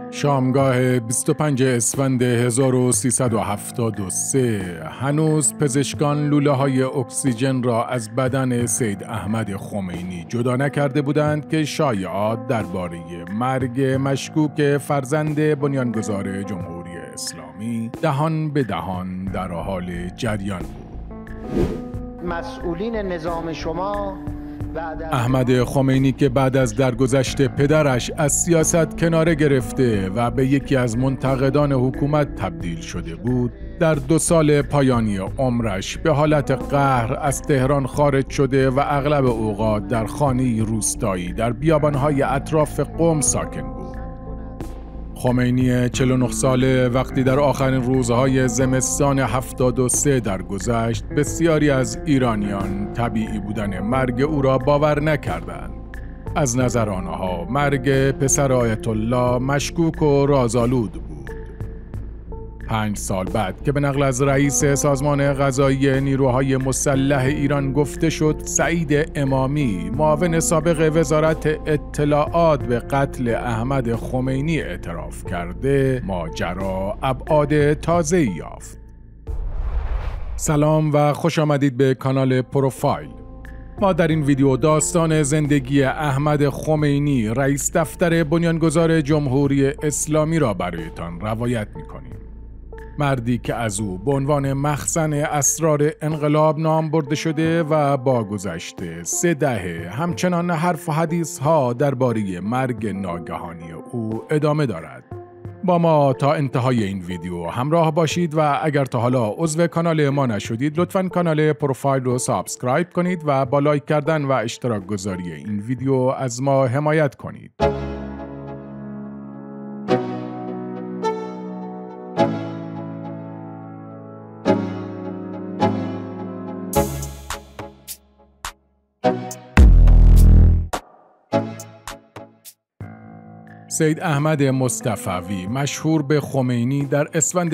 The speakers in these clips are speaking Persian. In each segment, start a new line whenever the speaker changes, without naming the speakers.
شامگاه 25 اسفند 1373 هنوز پزشکان لوله‌های اکسیژن را از بدن سید احمد خمینی جدا نکرده بودند که شایعات درباره مرگ مشکوک فرزند بنیانگذار جمهوری اسلامی دهان به دهان در حال جریان بود.
مسئولین نظام شما
احمد خمینی که بعد از درگذشت پدرش از سیاست کناره گرفته و به یکی از منتقدان حکومت تبدیل شده بود، در 2 سال پایانی عمرش به حالت قهر از تهران خارج شده و اغلب اوقات در خانه‌ای روستایی در بیابان‌های اطراف قم ساکن بود. خمینی 49 ساله وقتی در آخرین روزهای زمستان 73 درگذشت، بسیاری از ایرانیان طبیعی بودن مرگ او را باور نکردند. از نظر آنها مرگ پسر آیت الله مشکوک و رازآلود بود. 5 سال بعد که به نقل از رئیس سازمان قضایی نیروهای مسلح ایران گفته شد سعید امامی، معاون سابق وزارت اطلاعات، به قتل احمد خمینی اعتراف کرده، ماجرا ابعاد تازه‌ای یافت. سلام و خوش آمدید به کانال پروفایل. ما در این ویدیو داستان زندگی احمد خمینی، رئیس دفتر بنیانگذار جمهوری اسلامی را برایتان روایت می‌کنیم. مردی که از او به عنوان مخزن اسرار انقلاب نام برده شده و با گذشته 3 دهه همچنان حرف و حدیث ها درباره مرگ ناگهانی او ادامه دارد. با ما تا انتهای این ویدیو همراه باشید و اگر تا حالا عضو کانال ما نشدید لطفاً کانال پروفایل رو سابسکرایب کنید و با لایک کردن و اشتراک گذاری این ویدیو از ما حمایت کنید. سید احمد مصطفوی، مشهور به خمینی، در اسفند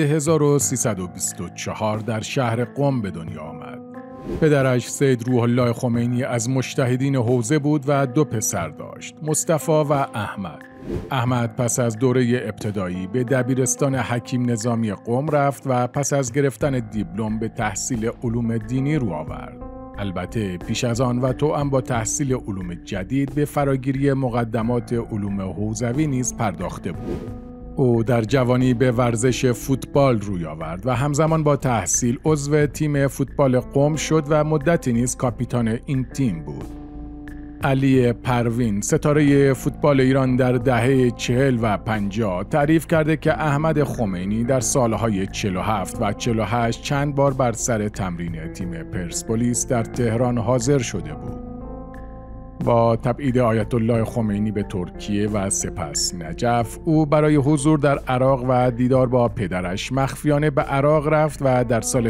1324 در شهر قم به دنیا آمد. پدرش سید روح الله خمینی از مجتهدین حوزه بود و 2 پسر داشت، مصطفی و احمد. احمد پس از دوره ابتدایی به دبیرستان حکیم نظامی قم رفت و پس از گرفتن دیپلم به تحصیل علوم دینی رو آورد. البته پیش از آن و توأم با تحصیل علوم جدید به فراگیری مقدمات علوم حوزوی نیز پرداخته بود. او در جوانی به ورزش فوتبال روی آورد و همزمان با تحصیل عضو تیم فوتبال قم شد و مدتی نیز کاپیتان این تیم بود. علی پروین، ستاره فوتبال ایران در دهه 40 و 50 تعریف کرده که احمد خمینی در سالهای 47 و 48 چند بار بر سر تمرین تیم پرسپولیس در تهران حاضر شده بود. با تبعید آیت الله خمینی به ترکیه و سپس نجف، او برای حضور در عراق و دیدار با پدرش مخفیانه به عراق رفت و در سال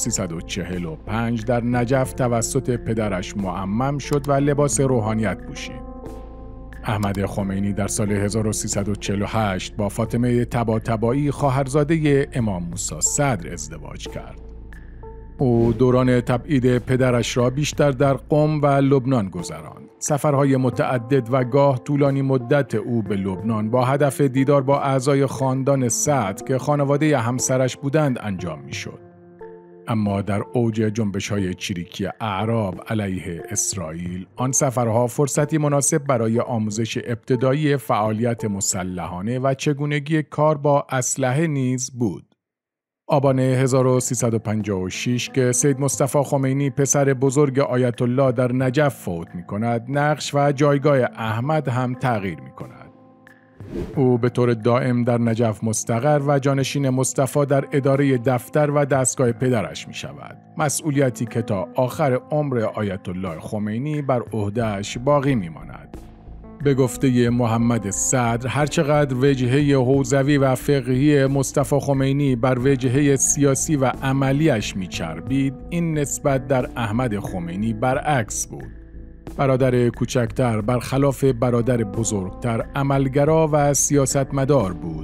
1345 در نجف توسط پدرش معمم شد و لباس روحانیت پوشید. احمد خمینی در سال 1348 با فاطمه طباطبایی، خواهرزاده امام موسی صدر، ازدواج کرد. او دوران تبعید پدرش را بیشتر در قم و لبنان گذراند. سفرهای متعدد و گاه طولانی مدت او به لبنان با هدف دیدار با اعضای خاندان صدر که خانواده همسرش بودند انجام می‌شد. اما در اوج جنبش‌های چریکی اعراب علیه اسرائیل، آن سفرها فرصتی مناسب برای آموزش ابتدایی فعالیت مسلحانه و چگونگی کار با اسلحه نیز بود. آبان 1356 که سید مصطفی خمینی، پسر بزرگ آیت الله، در نجف فوت می‌کند، نقش و جایگاه احمد هم تغییر می‌کند. او به طور دائم در نجف مستقر و جانشین مصطفی در اداره دفتر و دستگاه پدرش می‌شود. مسئولیتی که تا آخر عمر آیت الله خمینی بر عهده‌اش باقی می‌ماند. به گفته محمد صدر، هرچقدر وجهه حوزوی و فقهی مصطفی خمینی بر وجهه سیاسی و عملیش میچربید، این نسبت در احمد خمینی برعکس بود. برادر کوچکتر برخلاف برادر بزرگتر عملگرا و سیاستمدار بود.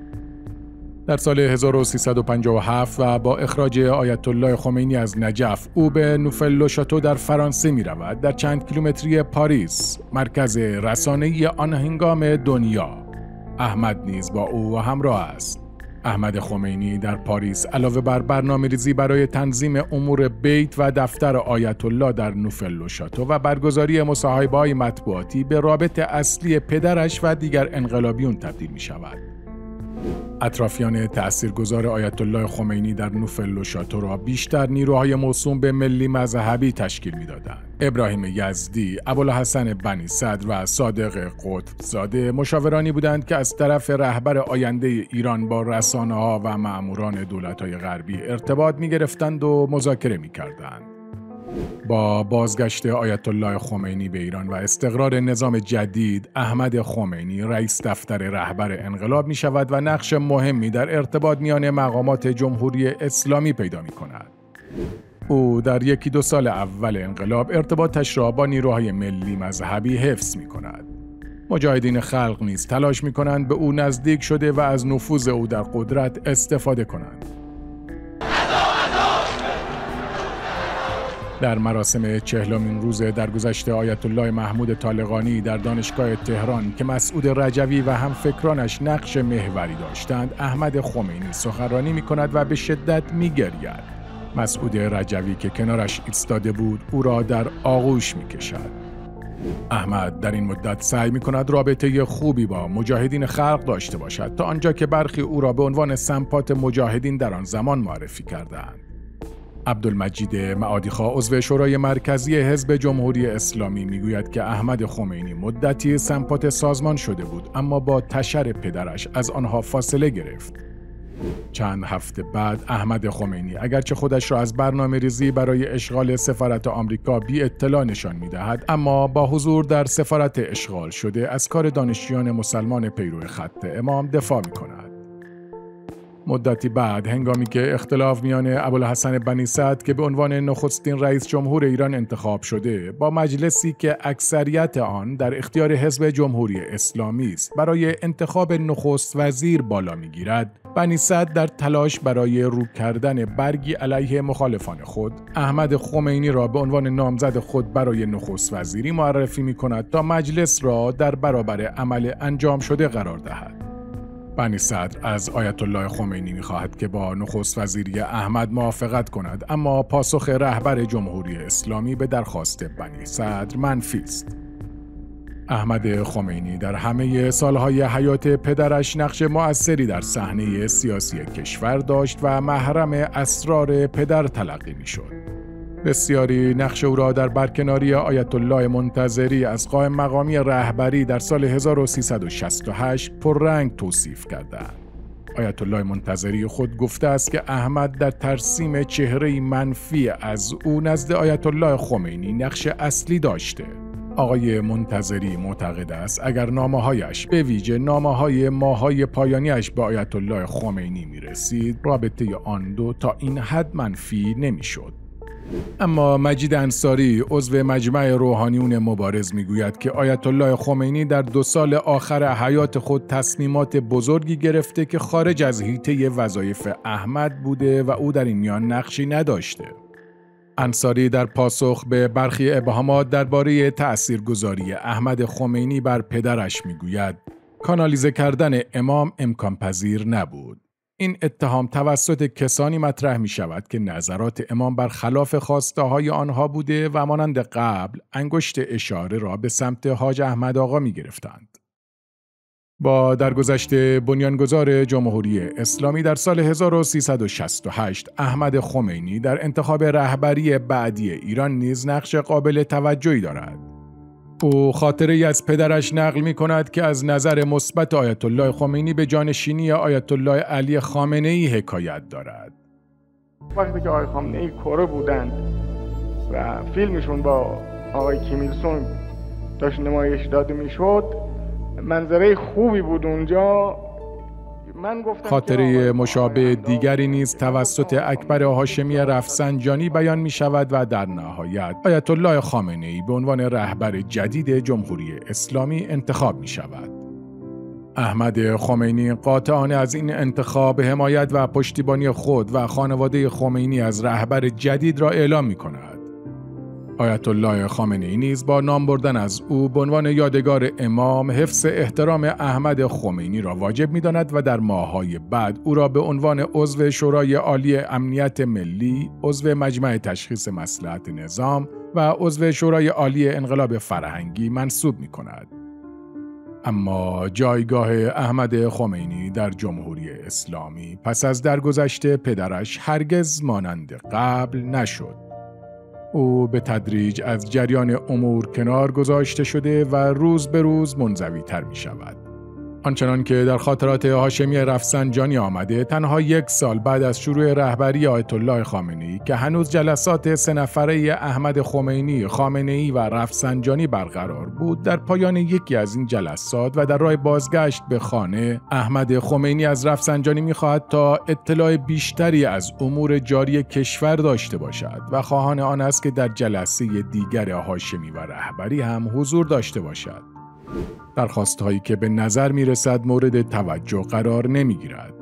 در سال 1357 و با اخراج آیت الله خمینی از نجف، او به نوفل شاتو در فرانسه می رود، در چند کیلومتری پاریس، مرکز رسانه‌ای آن هنگام دنیا. احمد نیز با او همراه است. احمد خمینی در پاریس علاوه بر برنامه‌ریزی برای تنظیم امور بیت و دفتر آیت الله در نوفل شاتو و برگزاری مصاحبه‌های مطبوعاتی به رابط اصلی پدرش و دیگر انقلابیون تبدیل می‌شود. اطرافیان تأثیرگذار آیت الله خمینی در نوفل شاتو را بیشتر نیروهای موسوم به ملی مذهبی تشکیل می‌دادند. ابراهیم یزدی، ابوالحسن بنی صدر و صادق قطب‌زاده مشاورانی بودند که از طرف رهبر آینده ایران با رسانه‌ها و مأموران دولت‌های غربی ارتباط می‌گرفتند و مذاکره می‌کردند. با بازگشت آیت الله خمینی به ایران و استقرار نظام جدید، احمد خمینی رئیس دفتر رهبر انقلاب می شود و نقش مهمی در ارتباط میان مقامات جمهوری اسلامی پیدا می کند. او در 1-2 سال اول انقلاب ارتباطش را با نیروهای ملی مذهبی حفظ می کند. مجاهدین خلق نیز تلاش می کنند به او نزدیک شده و از نفوذ او در قدرت استفاده کنند. در مراسم 40مین روز درگذشت آیت الله محمود طالقانی در دانشگاه تهران که مسعود رجوی و همفکرانش نقش محوری داشتند، احمد خمینی سخنرانی می‌کند و به شدت می‌گرید. مسعود رجوی که کنارش ایستاده بود، او را در آغوش می‌کشد. احمد در این مدت سعی می‌کند رابطه خوبی با مجاهدین خلق داشته باشد تا آنجا که برخی او را به عنوان سمپات مجاهدین در آن زمان معرفی کردند. عبدالمجید معادیخا عضو شورای مرکزی حزب جمهوری اسلامی میگوید که احمد خمینی مدتی سمپات سازمان شده بود، اما با تشر پدرش از آنها فاصله گرفت. چند هفته بعد احمد خمینی اگرچه خودش را از برنامه‌ریزی برای اشغال سفارت آمریکا بی اطلاع نشان می‌دهد، اما با حضور در سفارت اشغال شده از کار دانشجویان مسلمان پیرو خط امام دفاع می‌کند. مدتی بعد هنگامی که اختلاف میان ابوالحسن بنی صدر که به عنوان نخستین رئیس جمهور ایران انتخاب شده با مجلسی که اکثریت آن در اختیار حزب جمهوری اسلامی است برای انتخاب نخست وزیر بالا میگیرد، بنی صدر در تلاش برای رو کردن برگی علیه مخالفان خود، احمد خمینی را به عنوان نامزد خود برای نخست وزیری معرفی می‌کند تا مجلس را در برابر عمل انجام شده قرار دهد. بنی صدر از آیت الله خمینی می‌خواهد که با نخست وزیری احمد موافقت کند، اما پاسخ رهبر جمهوری اسلامی به درخواست بنی صدر منفی است. احمد خمینی در همه سالهای حیات پدرش نقش مؤثری در صحنه سیاسی کشور داشت و محرم اسرار پدر تلقی می‌شد. بسیاری نقش او را در برکناری آیت الله منتظری از قائم مقامی رهبری در سال 1368 پررنگ توصیف کردند. آیت الله منتظری خود گفته است که احمد در ترسیم چهره منفی از او نزد آیت الله خمینی نقش اصلی داشته. آقای منتظری معتقد است اگر نامه‌هایش به ویژه نامه‌های ماه‌های پایانیش به آیت الله خمینی می‌رسید، رابطه آن دو تا این حد منفی نمی‌شد. اما مجید انصاری عضو مجمع روحانیون مبارز میگوید که آیت الله خمینی در 2 سال آخر حیات خود تصمیمات بزرگی گرفته که خارج از حیطه وظایف احمد بوده و او در این میان نقشی نداشته. انصاری در پاسخ به برخی ابهامات درباره تأثیرگذاری احمد خمینی بر پدرش میگوید کانالیزه کردن امام امکان پذیر نبود. این اتهام توسط کسانی مطرح می شود که نظرات امام برخلاف خواسته های آنها بوده و مانند قبل انگشت اشاره را به سمت حاج احمد آقا می گرفتند. با درگذشت بنیانگذار جمهوری اسلامی در سال 1368 احمد خمینی در انتخاب رهبری بعدی ایران نیز نقش قابل توجهی دارد. او خاطره‌ای از پدرش نقل می‌کند که از نظر مثبت آیت الله خمینی به جانشینی آیت الله علی خامنه‌ای حکایت دارد.
وقتی که آقای خامنه‌ای کره بودند و فیلمشون با آقای کیم ایل سونگ داشت نمایش داده می‌شد، منظره خوبی بود اونجا.
خاطره مشابه دیگری نیز توسط اکبر هاشمی رفسنجانی بیان می شود و در نهایت آیت الله خامنه‌ای به عنوان رهبر جدید جمهوری اسلامی انتخاب می شود. احمد خمینی قاطعانه از این انتخاب حمایت و پشتیبانی خود و خانواده خمینی از رهبر جدید را اعلام می کند. آیت الله خامنه‌ای نیز با نام بردن از او به عنوان یادگار امام حفظ احترام احمد خمینی را واجب می‌داند و در ماه‌های بعد او را به عنوان عضو شورای عالی امنیت ملی، عضو مجمع تشخیص مصلحت نظام و عضو شورای عالی انقلاب فرهنگی منصوب می‌کند. اما جایگاه احمد خمینی در جمهوری اسلامی پس از درگذشت پدرش هرگز مانند قبل نشد. او به تدریج از جریان امور کنار گذاشته شده و روز به روز منزوی تر می شود. آنچنان که در خاطرات هاشمی رفسنجانی آمده، تنها 1 سال بعد از شروع رهبری آیت الله خامنه‌ای که هنوز جلسات 3 نفره احمد خمینی، خامنه‌ای و رفسنجانی برقرار بود، در پایان یکی از این جلسات و در راه بازگشت به خانه، احمد خمینی از رفسنجانی می‌خواهد تا اطلاع بیشتری از امور جاری کشور داشته باشد و خواهان آن است که در جلسه دیگر هاشمی و رهبری هم حضور داشته باشد. درخواست‌هایی که به نظر می‌رسد مورد توجه قرار نمی‌گیرد.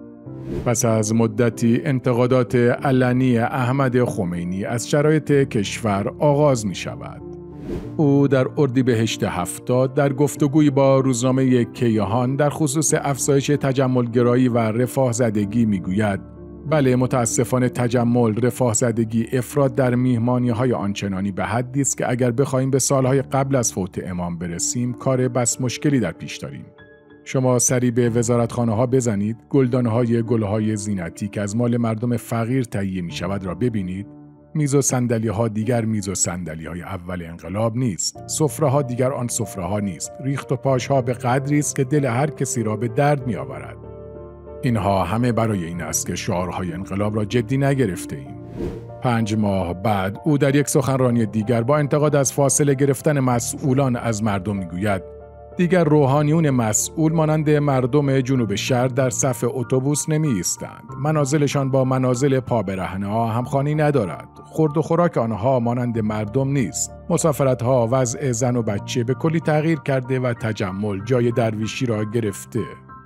پس از مدتی انتقادات علنی احمد خمینی از شرایط کشور آغاز می‌شود. او در اردیبهشت 70 در گفتگویی با روزنامه کیهان در خصوص افزایش تجملگرایی و رفاه زدگی می‌گوید: بله، متاسفانه تجمل، رفاه زدگی، افراط در میهمانی‌های آنچنانی به حدی است که اگر بخوایم به سالهای قبل از فوت امام برسیم، کار بس مشکلی در پیش داریم. شما سری به وزارتخانه‌ها بزنید، گلدان‌های گل‌های زینتی که از مال مردم فقیر تهیه می‌شود را ببینید. میز و صندلی‌ها دیگر میز و صندلی‌های اول انقلاب نیست. سفره‌ها دیگر آن سفره‌ها نیست. ریخت و پاش‌ها به قدری است که دل هر کسی را به درد می‌آورد. اینها همه برای این است که شعارهای انقلاب را جدی نگرفته ایم. 5 ماه بعد او در یک سخنرانی دیگر با انتقاد از فاصله گرفتن مسئولان از مردم میگوید: دیگر روحانیون مسئول مانند مردم جنوب شهر در صف اتوبوس نمی ایستند. منازلشان با منازل پابرهنه‌ها همخوانی ندارد. خورد و خوراک آنها مانند مردم نیست. مسافرت‌ها وضع زن و بچه به کلی تغییر کرده و تجمل جای درویشی را گرفته.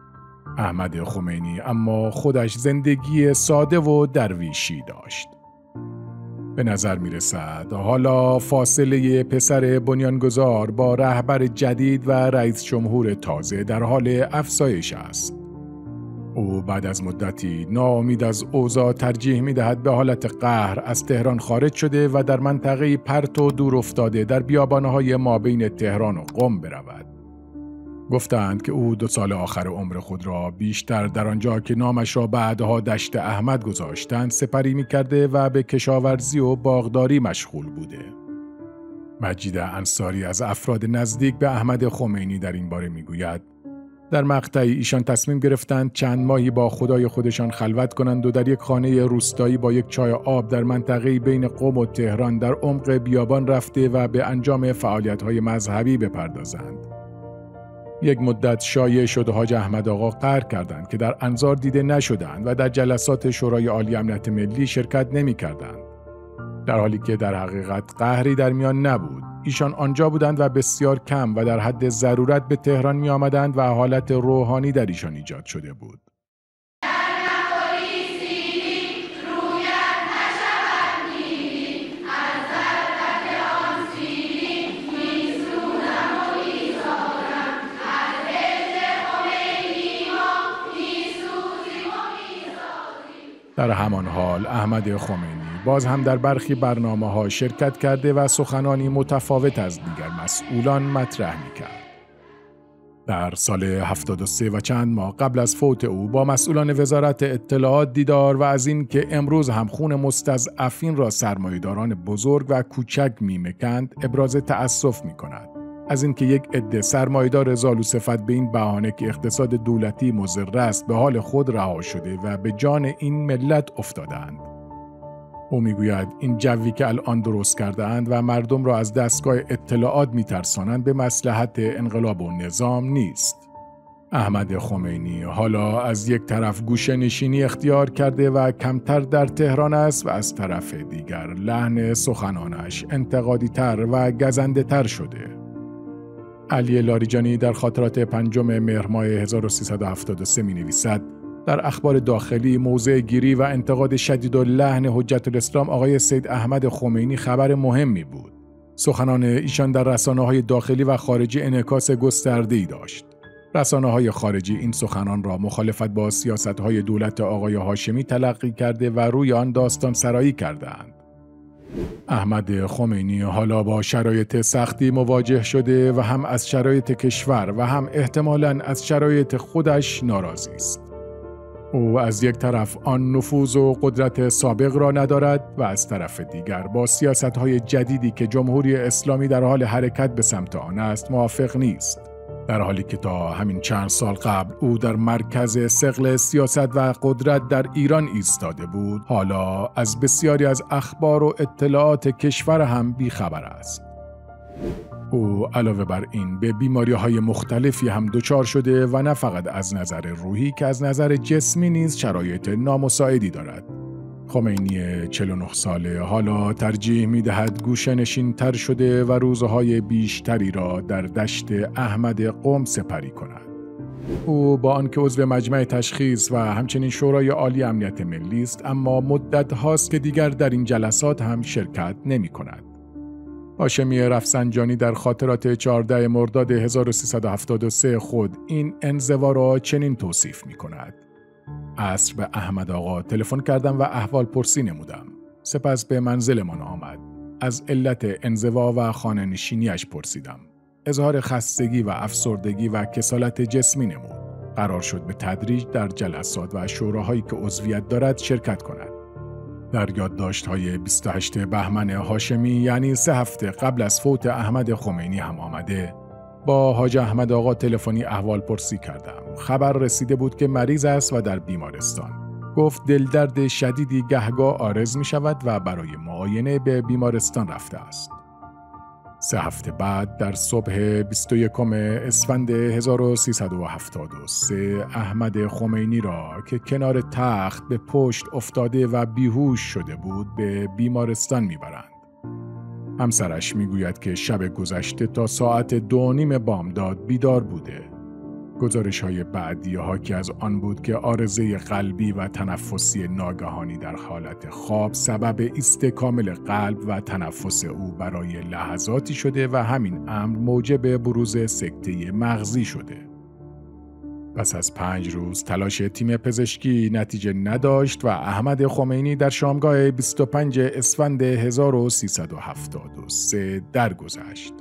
احمد خمینی اما خودش زندگی ساده و درویشی داشت. به نظر می رسد حالا فاصله پسر بنیانگذار با رهبر جدید و رئیس جمهور تازه در حال افزایش است. او بعد از مدتی ناامید از اوضاع ترجیح می دهد به حالت قهر از تهران خارج شده و در منطقه پرت و دور افتاده در بیابانهای مابین تهران و قم برود. گفتند که او 2 سال آخر عمر خود را بیشتر در آنجا که نامش را بعدها دشت احمد گذاشتند سپری می‌کرده و به کشاورزی و باغداری مشغول بوده. مجید انصاری از افراد نزدیک به احمد خمینی در این باره می‌گوید: در مقطعی ایشان تصمیم گرفتند چند ماهی با خدای خودشان خلوت کنند و در یک خانه روستایی با یک چای آب در منطقه‌ای بین قم و تهران در عمق بیابان رفته و به انجام فعالیت‌های مذهبی بپردازند. یک مدت شایع شد حاج احمد آقا قهر کردند که در انظار دیده نشدند و در جلسات شورای عالی امنیت ملی شرکت نمی کردند. در حالی که در حقیقت قهری در میان نبود. ایشان آنجا بودند و بسیار کم و در حد ضرورت به تهران می آمدند و حالت روحانی در ایشان ایجاد شده بود. در همان حال احمد خمینی باز هم در برخی برنامه‌ها شرکت کرده و سخنانی متفاوت از دیگر مسئولان مطرح می‌کرد. در سال 73 و چند ماه قبل از فوت او با مسئولان وزارت اطلاعات دیدار و از این که امروز هم خون مستضعفین را سرمایه‌داران بزرگ و کوچک می‌مکند ابراز تأسف می‌کند. از اینکه یک عده سرمایه‌دار زالوصفت به این بهانه که اقتصاد دولتی مضر است به حال خود رها شده و به جان این ملت افتادند. او میگوید این جوی که الان درست کرده‌اند و مردم را از دستگاه اطلاعات میترسانند به مصلحت انقلاب و نظام نیست. احمد خمینی حالا از یک طرف گوشه نشینی اختیار کرده و کمتر در تهران است و از طرف دیگر لحن سخنانش انتقادی تر و گزنده تر شده. علی لاریجانی در خاطرات 5 مهر ماه 1373 می نویسد: در اخبار داخلی موضع گیری و انتقاد شدید و لحن حجت الاسلام آقای سید احمد خمینی خبر مهمی بود. سخنان ایشان در رسانه‌های داخلی و خارجی انعکاس گسترده‌ای داشت. رسانه‌های خارجی این سخنان را مخالفت با سیاست‌های دولت آقای هاشمی تلقی کرده و روی آن داستان سرایی کردند. احمد خمینی حالا با شرایط سختی مواجه شده و هم از شرایط کشور و هم احتمالاً از شرایط خودش ناراضی است. او از یک طرف آن نفوذ و قدرت سابق را ندارد و از طرف دیگر با سیاست‌های جدیدی که جمهوری اسلامی در حال حرکت به سمت آن است موافق نیست. در حالی که تا همین چند سال قبل او در مرکز ثقل سیاست و قدرت در ایران ایستاده بود، حالا از بسیاری از اخبار و اطلاعات کشور هم بیخبر است. او علاوه بر این به بیماری‌های مختلفی هم دچار شده و نه فقط از نظر روحی که از نظر جسمی نیز شرایط نامساعدی دارد. خمینی 49 ساله حالا ترجیح می‌دهد گوشه‌نشین‌تر شده و روزهای بیشتری را در دشت احمد قم سپری کند. او با آنکه عضو مجمع تشخیص و همچنین شورای عالی امنیت ملی است، اما مدت هاست که دیگر در این جلسات هم شرکت نمی‌کند. هاشمی رفسنجانی در خاطرات 14 مرداد 1373 خود این انزوا را چنین توصیف می‌کند: عصر به احمد آقا تلفن کردم و احوال پرسی نمودم. سپس به منزلمان آمد. از علت انزوا و خانه نشینیش پرسیدم. اظهار خستگی و افسردگی و کسالت جسمی نمود. قرار شد به تدریج در جلسات و شوراهایی که عضویت دارد شرکت کند. در یادداشت‌های 28 بهمن هاشمی، یعنی 3 هفته قبل از فوت احمد خمینی هم آمده: با حاج احمد آقا تلفنی احوال پرسی کردم. خبر رسیده بود که مریض است و در بیمارستان. گفت دلدرد شدیدی گهگاه عارض می شود و برای معاینه به بیمارستان رفته است. 3 هفته بعد در صبح 21 اسفند 1373 احمد خمینی را که کنار تخت به پشت افتاده و بیهوش شده بود به بیمارستان می برند. همسرش میگوید که شب گذشته تا ساعت 2:30 بامداد بیدار بوده. گزارش‌های بعدی حاکی از آن بود که عارضه قلبی و تنفسی ناگهانی در حالت خواب سبب ایست کامل قلب و تنفس او برای لحظاتی شده و همین امر موجب بروز سکته مغزی شده. پس از 5 روز تلاش تیم پزشکی نتیجه نداشت و احمد خمینی در شامگاه 25 اسفند 1373 درگذشت.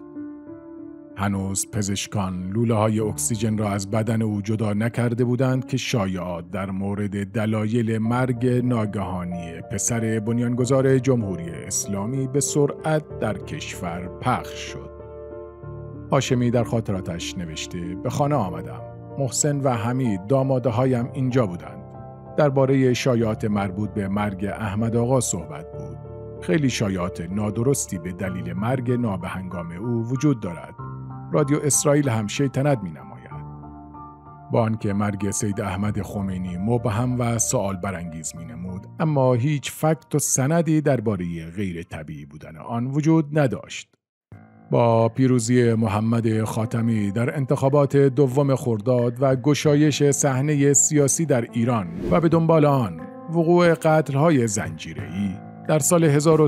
هنوز پزشکان لوله‌های اکسیژن را از بدن او جدا نکرده بودند که شایعات در مورد دلایل مرگ ناگهانی پسر بنیانگذار جمهوری اسلامی به سرعت در کشور پخش شد. هاشمی در خاطراتش نوشته: به خانه آمدم. محسن و حمید داماده‌هایم اینجا بودند. درباره شایعات مربوط به مرگ احمد آقا صحبت بود. خیلی شایعات نادرستی به دلیل مرگ نابهنگام او وجود دارد. رادیو اسرائیل هم شیطنت می‌نماید. با آنکه مرگ سید احمد خمینی مبهم و سوال برانگیز می‌نمود، اما هیچ فکت و سندی درباره غیر طبیعی بودن آن وجود نداشت. با پیروزی محمد خاتمی در انتخابات 2 خرداد و گشایش صحنه سیاسی در ایران و به دنبال آن وقوع قتل‌های زنجیره‌ای در سال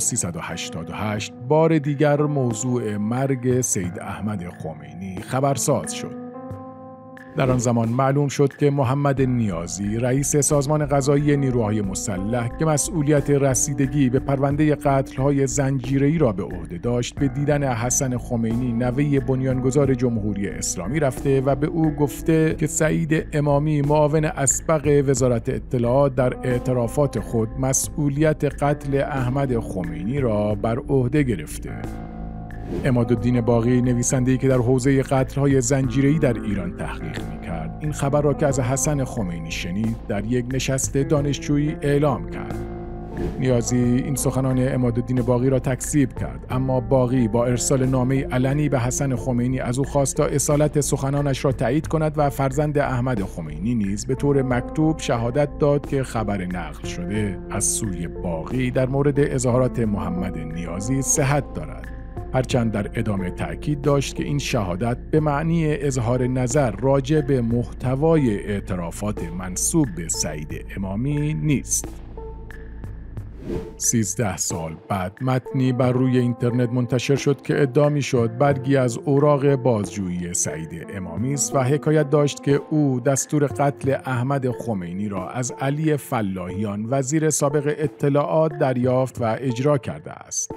1388 بار دیگر موضوع مرگ سید احمد خمینی خبرساز شد. در آن زمان معلوم شد که محمد نیازی رئیس سازمان قضایی نیروهای مسلح که مسئولیت رسیدگی به پرونده قتل‌های زنجیره‌ای را به عهده داشت، به دیدن حسن خمینی نوه بنیانگذار جمهوری اسلامی رفته و به او گفته که سعید امامی معاون اسبق وزارت اطلاعات در اعترافات خود مسئولیت قتل احمد خمینی را بر عهده گرفته. عمادالدین باقی، نویسنده‌ای که در حوزه قتل‌های زنجیره‌ای در ایران تحقیق می‌کرد، این خبر را که از حسن خمینی شنید در یک نشست دانشجویی اعلام کرد. نیازی این سخنان عمادالدین باقی را تکذیب کرد، اما باقی با ارسال نامه علنی به حسن خمینی از او خواست تا اصالت سخنانش را تایید کند و فرزند احمد خمینی نیز به طور مکتوب شهادت داد که خبر نقل شده از سوی باقی در مورد اظهارات محمد نیازی صحت دارد. هرچند در ادامه تأکید داشت که این شهادت به معنی اظهار نظر راجع به محتوای اعترافات منسوب به سعید امامی نیست. 13 سال بعد متنی بر روی اینترنت منتشر شد که ادعا می‌شد برگی از اوراق بازجویی سعید امامی است و حکایت داشت که او دستور قتل احمد خمینی را از علی فلاحیان وزیر سابق اطلاعات دریافت و اجرا کرده است.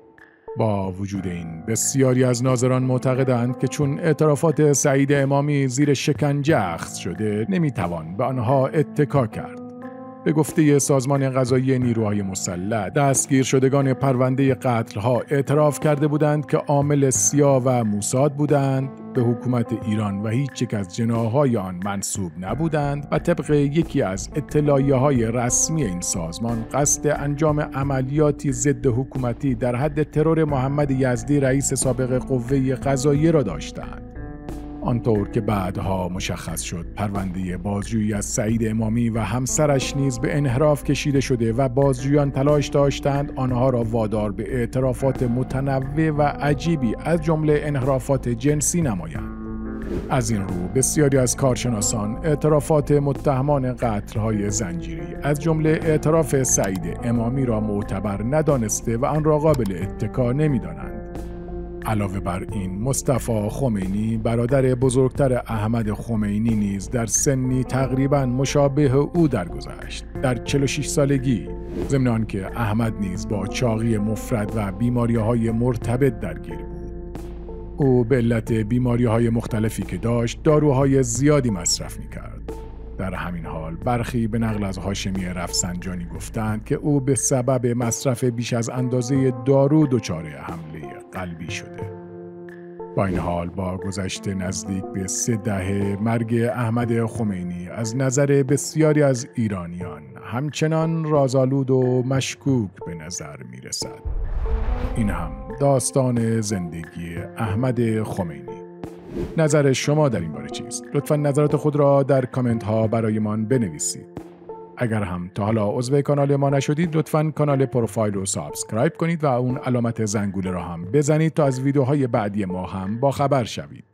با وجود این بسیاری از ناظران معتقدند که چون اعترافات سعید امامی زیر شکنجه اخذ شده نمیتوان به آنها اتکا کرد. به گفته سازمان قضایی نیروهای مسلح، دستگیر شدگان پرونده قتل‌ها اعتراف کرده بودند که عامل سیا و موساد بودند، به حکومت ایران و هیچ یک از جناح‌های آن منسوب نبودند و طبق یکی از اطلاعیه‌های رسمی این سازمان قصد انجام عملیاتی ضد حکومتی در حد ترور محمد یزدی رئیس سابق قوه قضاییه را داشتند. آنطور که بعدها مشخص شد پرونده بازجویی از سعید امامی و همسرش نیز به انحراف کشیده شده و بازجویان تلاش داشتند آنها را وادار به اعترافات متنوع و عجیبی از جمله انحرافات جنسی نمایند. از این رو بسیاری از کارشناسان اعترافات متهمان قتل‌های زنجیری از جمله اعتراف سعید امامی را معتبر ندانسته و آن را قابل اتکا نمی‌دانند. علاوه بر این، مصطفی خمینی برادر بزرگتر احمد خمینی نیز در سنی تقریباً مشابه او درگذشت، در 46 سالگی، ضمن آنکه احمد نیز با چاقی مفرط و بیماری‌های مرتبط درگیر بود. او به علت بیماری‌های مختلفی که داشت داروهای زیادی مصرف می‌کرد. در همین حال برخی به نقل از هاشمی رفسنجانی گفتند که او به سبب مصرف بیش از اندازه دارو دچار حمله قلبی شده. با این حال با گذشت نزدیک به 3 دهه مرگ احمد خمینی از نظر بسیاری از ایرانیان همچنان رازآلود و مشکوک به نظر می رسد. این هم داستان زندگی احمد خمینی. نظر شما در این باره چیست؟ لطفاً نظرات خود را در کامنت ها برایمان بنویسید. اگر هم تا حالا عضو کانال ما نشدید لطفاً کانال پروفایل رو سابسکرایب کنید و اون علامت زنگوله را هم بزنید تا از ویدیوهای بعدی ما هم با خبر شوید.